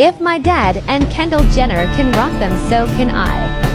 If my dad and Kendall Jenner can rock them, so can I.